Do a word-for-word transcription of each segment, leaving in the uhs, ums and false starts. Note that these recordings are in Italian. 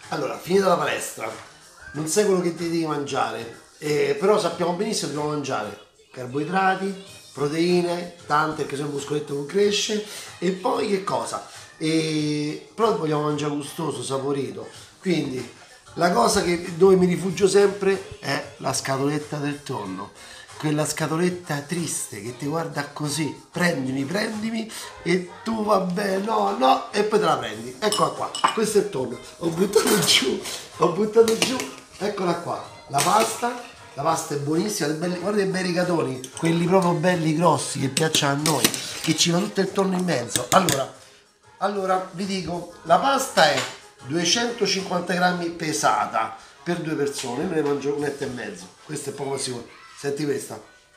Allora, finita la palestra, non sai quello che ti devi mangiare, eh, però sappiamo benissimo che dobbiamo mangiare carboidrati, proteine, tante perché se no il muscoletto non cresce, e poi che cosa? E, però vogliamo mangiare gustoso, saporito, quindi la cosa che, dove mi rifugio sempre è la scatoletta del tonno. Quella scatoletta triste che ti guarda così, prendimi, prendimi, e tu vabbè, no, no, e poi te la prendi. Eccola qua, questo è il tonno. Ho buttato giù, ho buttato giù, eccola qua, la pasta, la pasta è buonissima, belli, guarda i bei rigatoni, quelli proprio belli grossi che piacciono a noi, che ci va tutto il tonno in mezzo. Allora, allora vi dico, la pasta è duecentocinquanta grammi pesata per due persone, io me ne mangio un'etta e mezzo, questo è poco sicuro. Senti questa.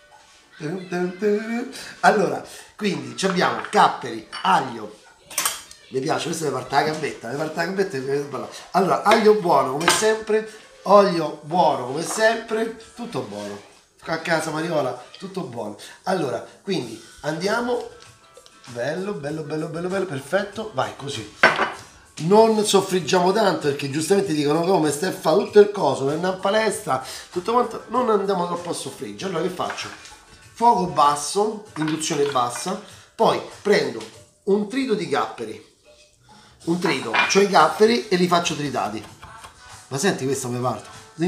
Allora, quindi abbiamo capperi, aglio. Mi piace, questa è la parte della gambetta, la parte della gambetta. Allora, aglio buono come sempre, olio buono come sempre, tutto buono. A casa Mariola, tutto buono. Allora, quindi andiamo. Bello, bello, bello, bello, bello, perfetto. Vai così. Non soffriggiamo tanto perché giustamente dicono come stai a fare tutto il coso, per andare in palestra, tutto quanto, non andiamo troppo a soffriggere. Allora che faccio? Fuoco basso, induzione bassa, poi prendo un trito di capperi, un trito, cioè i capperi, e li faccio tritati. Ma senti, questo mi parte.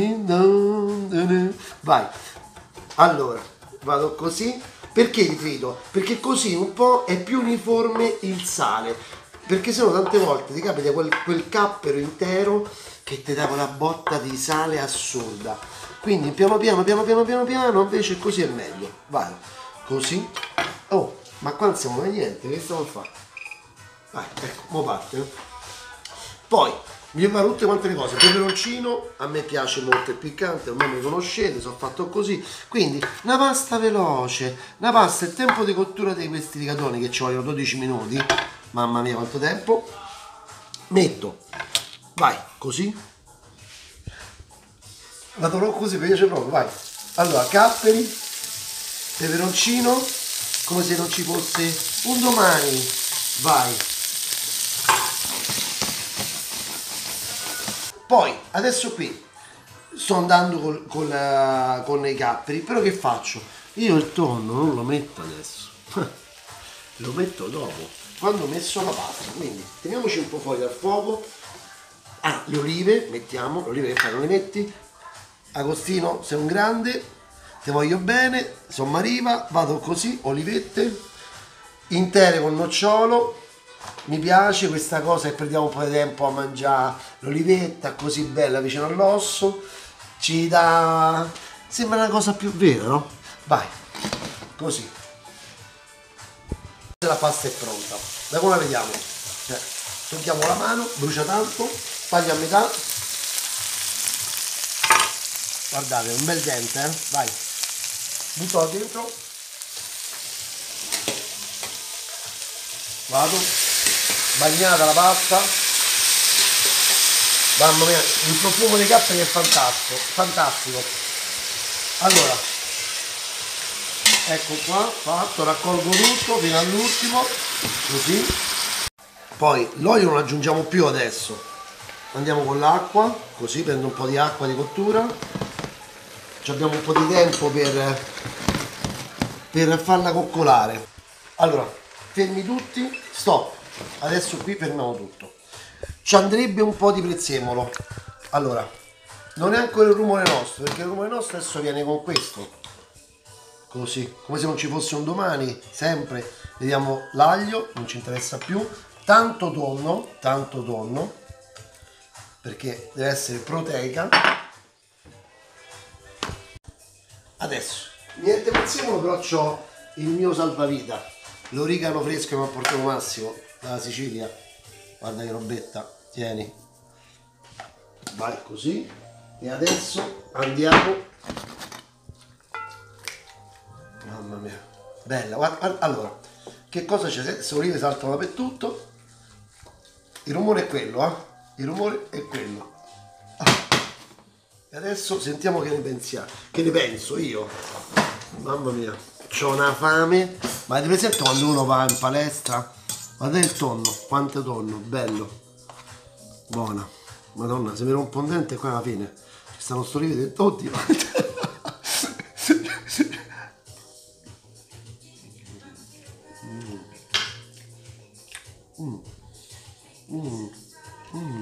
Vai. Allora, vado così. Perché li trito? Perché così un po' è più uniforme il sale. Perché sennò tante volte ti capita quel, quel cappero intero che ti dà una botta di sale assurda. Quindi piano piano, piano piano, piano piano, invece così è meglio. Vai, così. Oh, ma qua non siamo mai niente, che stiamo a fare? Vai, ecco, mo parte. Eh? Poi, mi preparo tutte quante le cose. Peperoncino, a me piace molto il piccante, ormai mi conoscete, sono fatto così. Quindi, una pasta veloce, una pasta, il tempo di cottura di questi rigatoni che ci vogliono dodici minuti. Mamma mia quanto tempo. Metto, vai, così. Vado così, mi piace proprio, vai. Allora, capperi, peperoncino, come se non ci fosse un domani. Vai. Poi, adesso qui, sto andando col, col, con i capperi, però che faccio? Io il tonno non lo metto adesso, lo metto dopo. Quando ho messo la pasta, quindi teniamoci un po' fuori dal fuoco. Ah, le olive, mettiamo, le olive che fai, non le metti? Agostino, sei un grande, ti voglio bene, insomma arriva, vado così, olivette, intere con nocciolo, mi piace questa cosa che perdiamo un po' di tempo a mangiare l'olivetta così bella vicino all'osso, ci dà, sembra una cosa più vera, no? Vai, così. La pasta è pronta, da come la vediamo? Cioè, tocchiamo la mano, brucia tanto, taglio a metà, guardate, un bel dente, eh? Vai, butto dentro, vado, bagnata la pasta, mamma mia, il profumo dei capperi è fantastico, fantastico. Allora, ecco qua, fatto, raccolgo tutto fino all'ultimo, così. Poi l'olio non lo aggiungiamo più adesso, andiamo con l'acqua, così prendo un po' di acqua di cottura, ci abbiamo un po' di tempo per, per farla coccolare. Allora, fermi tutti, stop, adesso qui fermiamo tutto. Ci andrebbe un po' di prezzemolo, allora, non è ancora il rumore nostro, perché il rumore nostro adesso viene con questo. Così, come se non ci fosse un domani, sempre, vediamo l'aglio, non ci interessa più, tanto tonno, tanto tonno, perché deve essere proteica. Adesso, niente prezzemolo, però ho il mio salvavita, l'origano fresco che mi ha portato Massimo dalla Sicilia, guarda che robetta, tieni, vai così, e adesso andiamo. Mamma mia, bella, guarda, guarda. Allora, che cosa c'è? Se le olive saltano dappertutto, il rumore è quello, eh? Il rumore è quello. Ah. E adesso sentiamo che ne pensiamo, che ne penso io. Mamma mia, c'ho una fame. Ma ti presente quando uno va in palestra? Guarda il tonno, quanto tonno, bello. Buona. Madonna, se mi rompo un dente qua alla fine ci stanno sto lievito tutti. mm. Mm. Mm.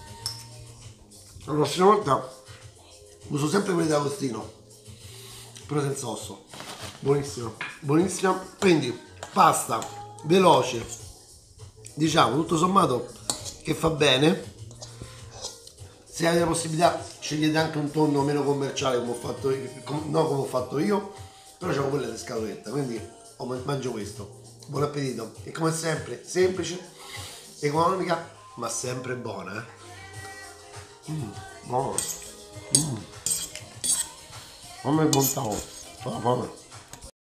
La prossima volta uso sempre quelli d'Agostino, però senza osso. Buonissimo, buonissima. Quindi pasta veloce, diciamo tutto sommato che fa bene. Se avete la possibilità scegliete anche un tonno meno commerciale come ho fatto io, no come ho fatto io, però c'ho quelle di scatoletta, quindi mangio questo. Buon appetito e come sempre semplice, economica, ma sempre buona. Eh? Mm, buono. Mm. Come bontà. Fame.